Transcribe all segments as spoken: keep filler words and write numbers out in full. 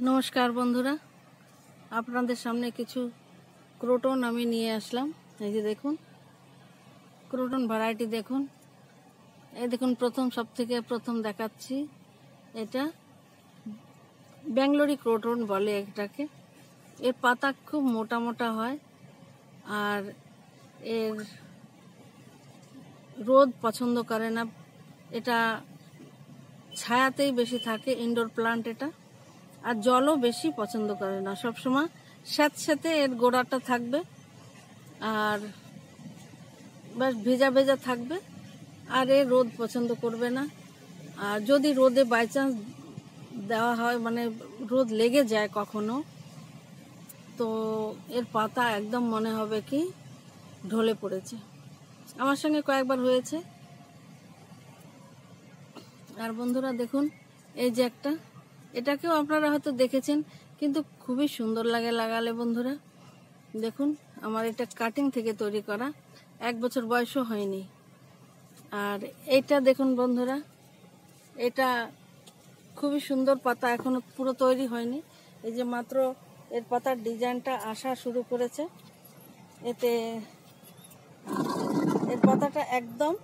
নমস্কার বন্ধুরা, আপনাদের সামনে কিছু ক্রোটন আমি নিয়ে আসলাম। এই যে দেখুন, ক্রোটন ভ্যারাইটি দেখুন। এই দেখুন, প্রথম সব থেকে প্রথম দেখাচ্ছি, এটা ব্যাঙ্গালোরি ক্রোটন বলে এটাকে। এর পাতা খুব মোটা মোটা হয় আর এর রোদ পছন্দ করে না, এটা ছায়াতেই বেশি থাকে, ইনডোর প্লান্ট এটা। আর জলও বেশি পছন্দ করে না, সবসময় স্যাঁতস্যাঁতে এর গোড়াটা থাকবে আর বেশ ভেজা ভেজা থাকবে। আর এ রোদ পছন্দ করবে না। আর যদি রোদে বাই চান্স দেওয়া হয়, মানে রোদ লেগে যায় কখনো, তো এর পাতা একদম মনে হবে কি ঢলে পড়েছে। আমার সঙ্গে কয়েকবার হয়েছে। আর বন্ধুরা দেখুন, এই যে একটা, এটাকেও আপনারা হয়তো দেখেছেন, কিন্তু খুবই সুন্দর লাগে লাগালে। বন্ধুরা দেখুন, আমার এটা কাটিং থেকে তৈরি করা, এক বছর বয়সও হয়নি। আর এইটা দেখুন বন্ধুরা, এটা খুবই সুন্দর পাতা, এখনো পুরো তৈরি হয়নি। এই যে মাত্র এর পাতার ডিজাইনটা আসা শুরু করেছে। এতে এর পাতাটা একদম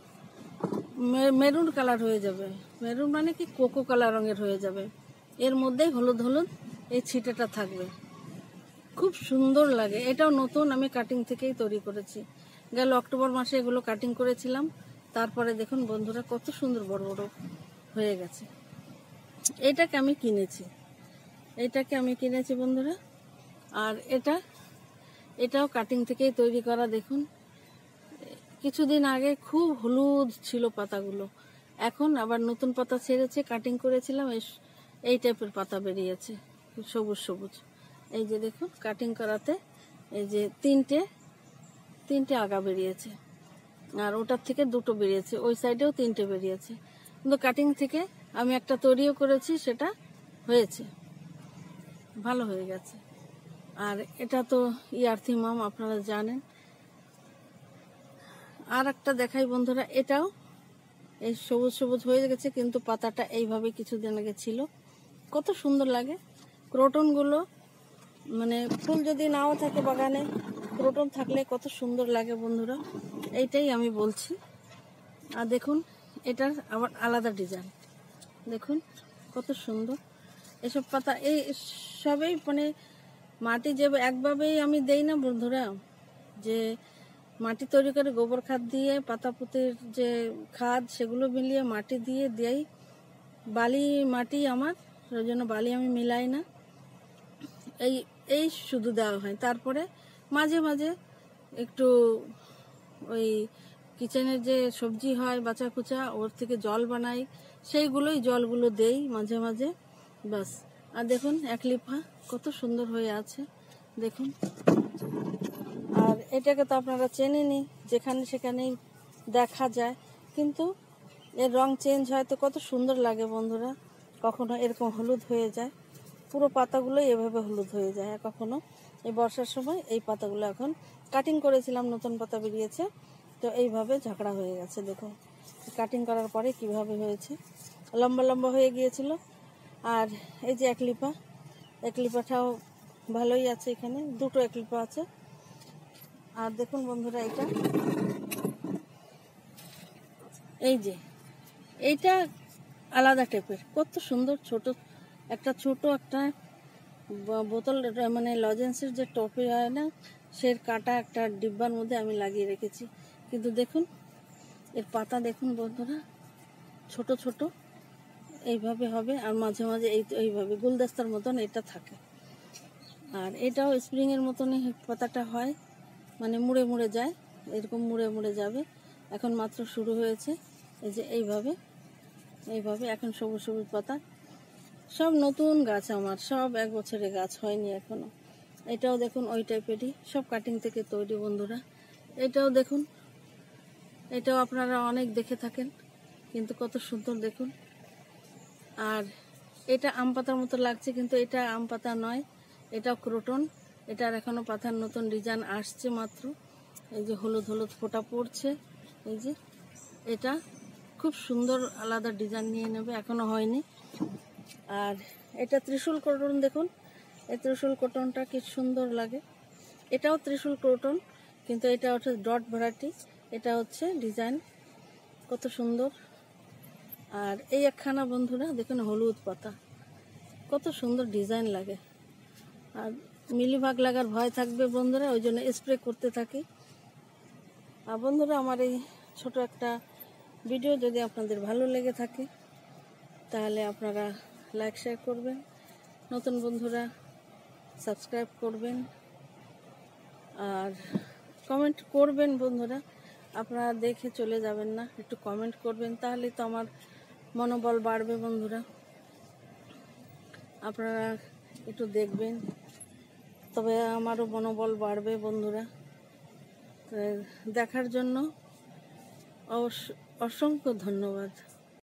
মেরুন কালার হয়ে যাবে। মেরুন মানে কি, কোকো কালার রঙের হয়ে যাবে। এর মধ্যেই হলুদ হলুদ এই ছিটেটা থাকবে, খুব সুন্দর লাগে। এটাও নতুন, আমি কাটিং থেকেই তৈরি করেছি। গেল অক্টোবর মাসে এগুলো কাটিং করেছিলাম। তারপরে দেখুন বন্ধুরা, কত সুন্দর বড় বড় হয়ে গেছে। এইটাকে আমি কিনেছি, এইটাকে আমি কিনেছি বন্ধুরা। আর এটা এটাও কাটিং থেকেই তৈরি করা। দেখুন, কিছুদিন আগে খুব হলুদ ছিল পাতাগুলো, এখন আবার নতুন পাতা ছেড়েছে। কাটিং করেছিলাম, এই টাইপের পাতা বেরিয়েছে, সবুজ সবুজ। এই যে দেখুন, কাটিং করাতে এই যে তিনটে তিনটে আগা বেরিয়েছে, আর ওটার থেকে দুটো বেরিয়েছে, ওই সাইডেও তিনটে বেরিয়েছে। কিন্তু কাটিং থেকে আমি একটা তৈরিও করেছি, সেটা হয়েছে, ভালো হয়ে গেছে। আর এটা তো ইয়ার্থিমাম আপনারা জানেন। আর একটা দেখাই বন্ধুরা, এটাও এই সবুজ সবুজ হয়ে গেছে, কিন্তু পাতাটা এইভাবে কিছুদিন আগে ছিল। কত সুন্দর লাগে ক্রোটনগুলো, মানে ফুল যদি নাও থাকে বাগানে, ক্রোটন থাকলে কত সুন্দর লাগে বন্ধুরা, এইটাই আমি বলছি। আর দেখুন, এটার আবার আলাদা ডিজাইন, দেখুন কত সুন্দর। এসব পাতা এই সবেই মানে মাটি যে একভাবেই আমি দেই না বন্ধুরা, যে মাটি তৈরি করে গোবর খাদ দিয়ে, পাতা পুতির যে খাদ সেগুলো মিলিয়ে মাটি দিয়ে দেই। বালি মাটি আমার, ওই জন্য বালি আমি মিলাই না, এই এই শুধু দেওয়া হয়। তারপরে মাঝে মাঝে একটু ওই কিচেনের যে সবজি হয় বাঁচা কুচা, ওর থেকে জল বানাই, সেইগুলোই জলগুলো দেই মাঝে মাঝে, বাস। আর দেখুন এক লিফা কত সুন্দর হয়ে আছে, দেখুন। আর এটাকে তো আপনারা চেনেনই, যেখানে সেখানেই দেখা যায়, কিন্তু এর রং চেঞ্জ হয় তো কত সুন্দর লাগে বন্ধুরা। কখনো এরকম হলুদ হয়ে যায়, পুরো পাতাগুলোই এভাবে হলুদ হয়ে যায়। কখনো এই বর্ষার সময় এই পাতাগুলো, এখন কাটিং করেছিলাম, নতুন পাতা বেরিয়েছে, তো এইভাবে ঝাঁকড়া হয়ে গেছে। দেখুন কাটিং করার পরে কিভাবে হয়েছে, লম্বা লম্বা হয়ে গিয়েছিল। আর এই যে একলিপা, একলিপাটাও ভালোই আছে, এখানে দুটো একলিপা আছে। আর দেখুন বন্ধুরা, এটা এই যে এইটা আলাদা টাইপের, কত সুন্দর। ছোট একটা ছোট একটা বোতল, মানে লজেন্সের যে টপে হয় না, সে কাটা একটা ডিব্বার মধ্যে আমি লাগিয়ে রেখেছি। কিন্তু দেখুন এর পাতা দেখুন বন্ধুরা, ছোট ছোট এইভাবে হবে, আর মাঝে মাঝে এই এইভাবে গুলদস্তার মতন এটা থাকে। আর এটাও স্প্রিংয়ের মতনই পাতাটা হয়, মানে মুড়ে মুড়ে যায়, এরকম মুড়ে মুড়ে যাবে। এখন মাত্র শুরু হয়েছে, এই যে এইভাবে এইভাবে এখন সবুজ সবুজ পাতা, সব নতুন গাছ আমার, সব এক বছরের গাছ, হয়নি এখনো। এটাও দেখুন ওই টাইপেরই, সব কাটিং থেকে তৈরি বন্ধুরা। এটাও দেখুন, এটাও আপনারা অনেক দেখে থাকেন, কিন্তু কত সুন্দর দেখুন। আর এটা আম পাতার মতো লাগছে, কিন্তু এটা আম পাতা নয়, এটাও ক্রোটন। এটার এখনো পাতার নতুন ডিজাইন আসছে মাত্র, এই যে হলুদ হলুদ ফোঁটা পড়ছে। এই যে এটা খুব সুন্দর আলাদা ডিজাইন নিয়ে নেবে, এখনো হয়নি। আর এটা ত্রিশূল কটন, দেখুন এই ত্রিশূল কটনটা কি সুন্দর লাগে। এটাও ত্রিশূল কটন, কিন্তু এটা হচ্ছে ডট ভ্যারাইটি, এটা হচ্ছে ডিজাইন কত সুন্দর। আর এই একখানা বন্ধুরা দেখুন হলুদ পাতা, কত সুন্দর ডিজাইন লাগে। আর মিলিবাগ লাগার ভয় থাকবে বন্ধুরা, ওই জন্য স্প্রে করতে থাকি। আর বন্ধুরা আমার এই ছোট একটা ভিডিও যদি আপনাদের ভালো লেগে থাকে তাহলে আপনারা লাইক শেয়ার করবেন, নতুন বন্ধুরা সাবস্ক্রাইব করবেন আর কমেন্ট করবেন। বন্ধুরা আপনারা দেখে চলে যাবেন না, একটু কমেন্ট করবেন, তাহলে তো আমার মনোবল বাড়বে। বন্ধুরা আপনারা একটু দেখবেন, তবে আমারও মনোবল বাড়বে। বন্ধুরা দেখার জন্য অবশ্য অসংখ্য ধন্যবাদ।